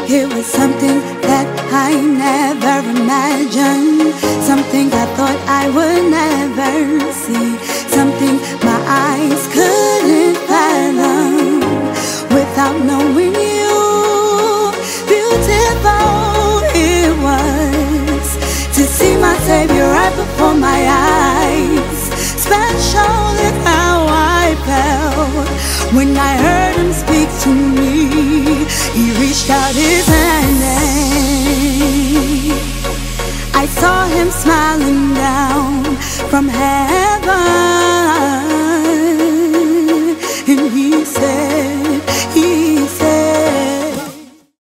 It was something that I never imagined, something I thought I would never see, something my eyes couldn't fathom without knowing you. Beautiful it was to see my Savior right before my eyes. Special is how I felt when I heard him speak to me. He reached out his hand and I saw him smiling down from heaven.